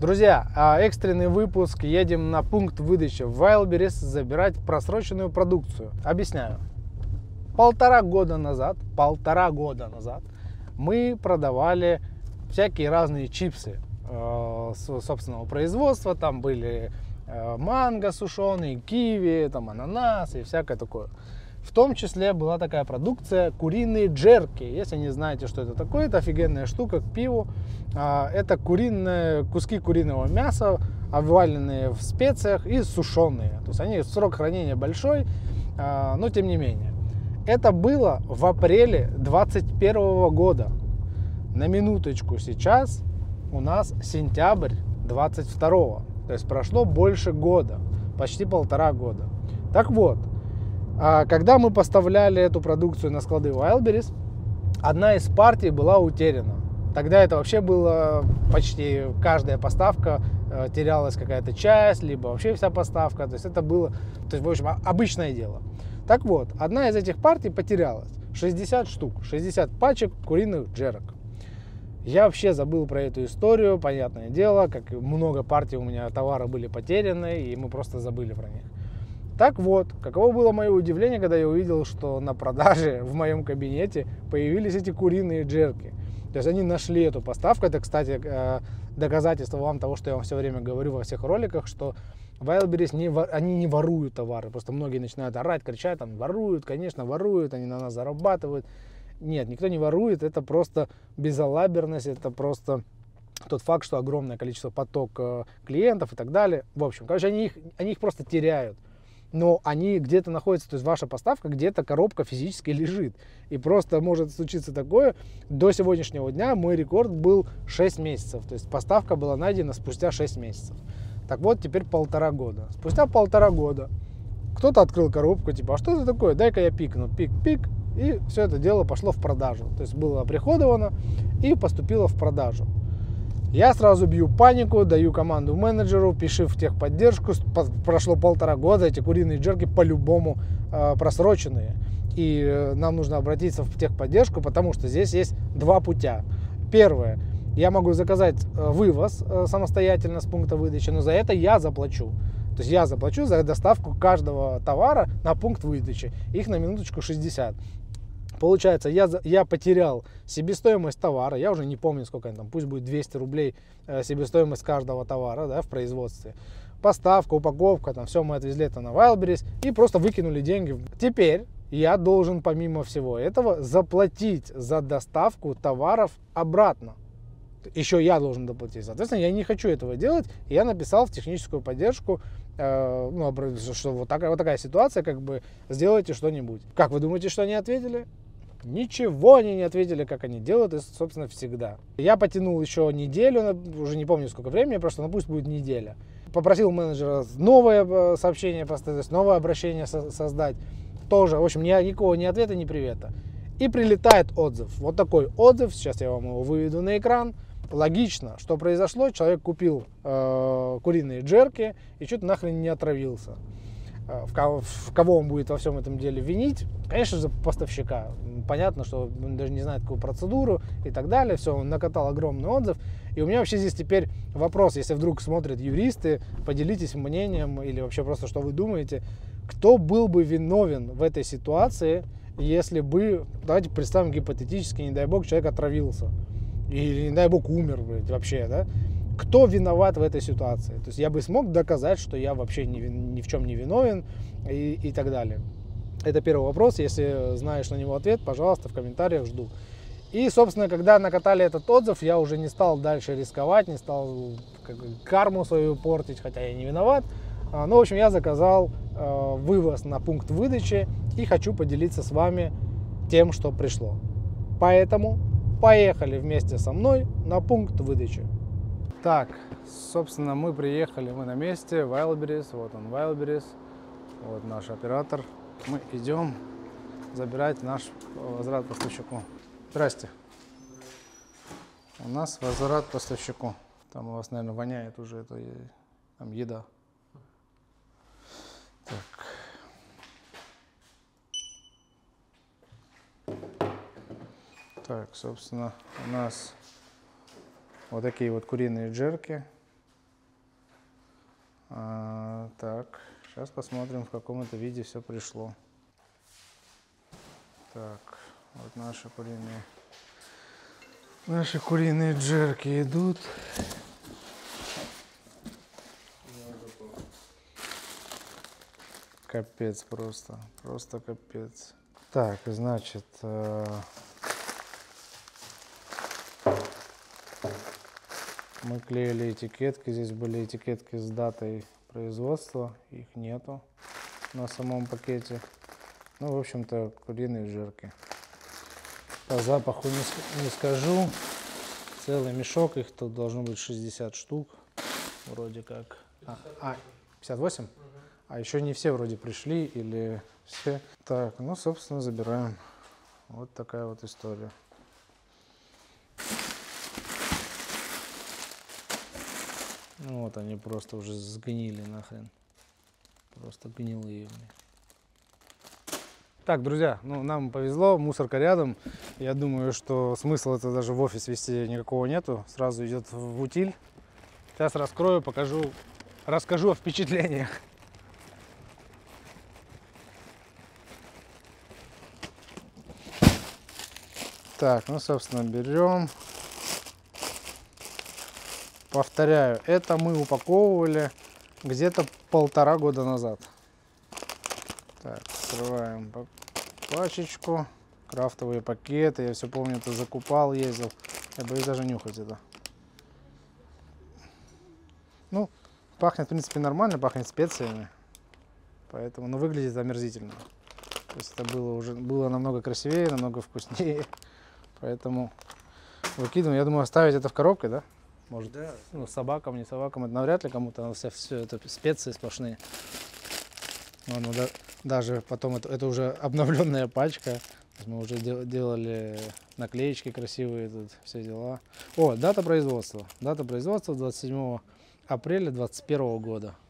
Друзья, экстренный выпуск. Едем на пункт выдачи в Wildberries забирать просроченную продукцию. Объясняю. Полтора года назад мы продавали всякие разные чипсы собственного производства. Там были манго сушеные, киви, там ананас и всякое такое. В том числе была такая продукция куриные джерки. Если не знаете, что это такое, это офигенная штука к пиву. Это куски куриного мяса, обваленные в специях и сушеные. То есть они срок хранения большой, но тем не менее. Это было в апреле 2021 года. На минуточку, сейчас у нас сентябрь 2022. То есть прошло больше года, почти полтора года. Так вот, когда мы поставляли эту продукцию на склады Wildberries, одна из партий была утеряна. Тогда это вообще было почти каждая поставка, терялась какая-то часть, либо вообще вся поставка. То есть это было, в общем, обычное дело. Так вот, одна из этих партий потерялась. 60 штук, 60 пачек куриных джерок. Я вообще забыл про эту историю, понятное дело, как много партий у меня товара были потеряны, и мы просто забыли про них. Так вот, каково было мое удивление, когда я увидел, что на продаже в моем кабинете появились эти куриные джерки. То есть они нашли эту поставку. Это, кстати, доказательство вам того, что я вам все время говорю во всех роликах, что Wildberries они не воруют товары. Просто многие начинают орать, кричать, там, воруют, конечно, воруют, они на нас зарабатывают. Нет, никто не ворует, это просто безалаберность, это просто тот факт, что огромное количество поток клиентов и так далее. В общем, короче, они их просто теряют. Но они где-то находятся, то есть ваша поставка, где-то коробка физически лежит. И просто может случиться такое. До сегодняшнего дня мой рекорд был 6 месяцев. То есть поставка была найдена спустя 6 месяцев. Так вот, теперь полтора года. Спустя полтора года кто-то открыл коробку, типа, а что это такое? Дай-ка я пикну. Пик-пик. И все это дело пошло в продажу. То есть было оприходовано и поступило в продажу. Я сразу бью панику, даю команду менеджеру, пиши в техподдержку. Прошло полтора года, эти куриные джерки по-любому просроченные. И нам нужно обратиться в техподдержку, потому что здесь есть два путя. Первое. Я могу заказать вывоз самостоятельно с пункта выдачи, но за это я заплачу. То есть я заплачу за доставку каждого товара на пункт выдачи. Их на минуточку 60. Получается, я потерял себестоимость товара, я уже не помню, сколько там, пусть будет 200 рублей себестоимость каждого товара, да, в производстве. Поставка, упаковка, там все мы отвезли это на Wildberries и просто выкинули деньги. Теперь я должен, помимо всего этого, заплатить за доставку товаров обратно. Еще я должен доплатить. Соответственно, я не хочу этого делать. Я написал в техническую поддержку, что вот такая ситуация, как бы сделайте что-нибудь. Как вы думаете, что они ответили? Ничего они не ответили, как они делают, и, собственно, всегда. Я потянул еще неделю, уже не помню сколько времени, просто пусть будет неделя. Попросил менеджера новое сообщение поставить, новое обращение создать. Тоже, в общем, никакого ни ответа, ни привета. И прилетает отзыв. Вот такой отзыв, сейчас я вам его выведу на экран. Логично, что произошло, человек купил куриные джерки и чуть нахрен не отравился. В кого он будет во всем этом деле винить? Конечно же, поставщика. Понятно, что он даже не знает, какую процедуру и так далее. Все, он накатал огромный отзыв. И у меня вообще здесь теперь вопрос, если вдруг смотрят юристы, поделитесь мнением или вообще просто, что вы думаете, кто был бы виновен в этой ситуации, если бы, давайте представим гипотетически, не дай бог, человек отравился. Или, не дай бог, умер, блядь, вообще, да? Кто виноват в этой ситуации? То есть я бы смог доказать, что я вообще ни в чем не виновен и так далее. Это первый вопрос. Если знаешь на него ответ, пожалуйста, в комментариях жду. И, собственно, когда накатали этот отзыв, я уже не стал дальше рисковать, не стал карму свою портить, хотя я не виноват. Ну, в общем, я заказал вывоз на пункт выдачи и хочу поделиться с вами тем, что пришло. Поэтому поехали вместе со мной на пункт выдачи. Так, собственно, мы на месте, Wildberries, вот он Wildberries, вот наш оператор. Мы идем забирать наш возврат поставщику. Здрасте. У нас возврат поставщику. Там у вас, наверное, воняет уже, это там еда. Так, собственно, у нас вот такие вот куриные джерки. Так, сейчас посмотрим, в каком это виде все пришло. Так, вот наши куриные джерки идут. Капец просто капец. Так, значит, мы клеили этикетки, здесь были этикетки с датой производства, их нету на самом пакете. Ну, в общем-то, куриные джерки. По запаху не скажу, целый мешок, их тут должно быть 60 штук, вроде как. 58? А еще не все вроде пришли или все. Так, ну, собственно, забираем. Вот такая вот история. Ну вот они просто уже сгнили нахрен. Просто гнилые. Так, друзья, ну нам повезло, мусорка рядом. Я думаю, что смысла это даже в офис вести никакого нету. Сразу идет в утиль. Сейчас раскрою, расскажу о впечатлениях. Так, ну, собственно, берем. Повторяю, это мы упаковывали где-то 1,5 года назад. Так, открываем пачечку. Крафтовые пакеты. Я все помню, это закупал, ездил. Я боюсь даже нюхать это. Ну, пахнет, в принципе, нормально, пахнет специями. Поэтому, ну, выглядит омерзительно. То есть это было намного красивее, намного вкуснее. Поэтому выкидываем. Я думаю, оставить это в коробке, да? Может, да. Ну, собакам, не собакам, это навряд ли кому-то, все это специи сплошные. Вон, даже потом это уже обновленная пачка. Мы уже делали наклеечки красивые, тут все дела. О, дата производства. Дата производства 27 апреля 2021 года.